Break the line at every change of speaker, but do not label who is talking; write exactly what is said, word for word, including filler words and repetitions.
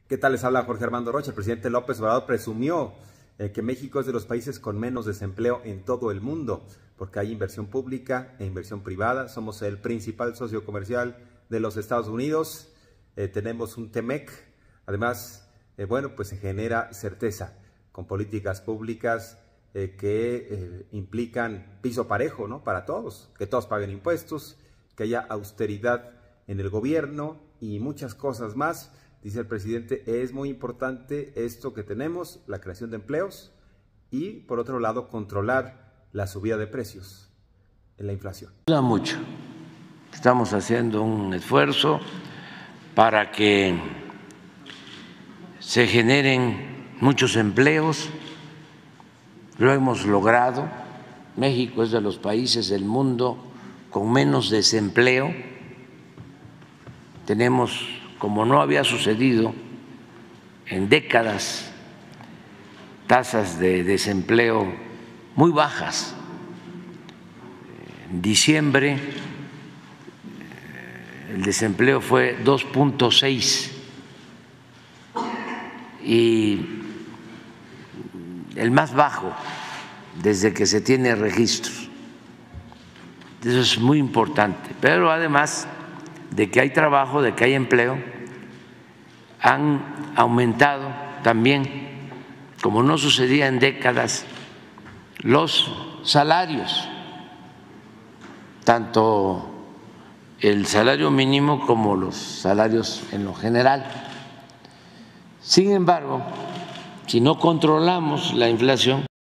¿Qué tal? Les habla Jorge Armando Rocha. El presidente López Obrador presumió eh, que México es de los países con menos desempleo en todo el mundo, porque hay inversión pública e inversión privada. Somos el principal socio comercial de los Estados Unidos. Eh, tenemos un TEMEC. Además, eh, bueno, pues se genera certeza con políticas públicas eh, que eh, implican piso parejo, ¿no? Para todos, que todos paguen impuestos, que haya austeridad en el gobierno y muchas cosas más. Dice el presidente, es muy importante esto que tenemos, la creación de empleos y, por otro lado, controlar la subida de precios en la inflación.
Ayuda mucho. Estamos haciendo un esfuerzo para que se generen muchos empleos. Lo hemos logrado. México es de los países del mundo con menos desempleo. Tenemos, como no había sucedido en décadas, tasas de desempleo muy bajas. En diciembre el desempleo fue dos punto seis y el más bajo desde que se tiene registros. Eso es muy importante, pero además de que hay trabajo, de que hay empleo, han aumentado también, como no sucedía en décadas, los salarios, tanto el salario mínimo como los salarios en lo general. Sin embargo, si no controlamos la inflación,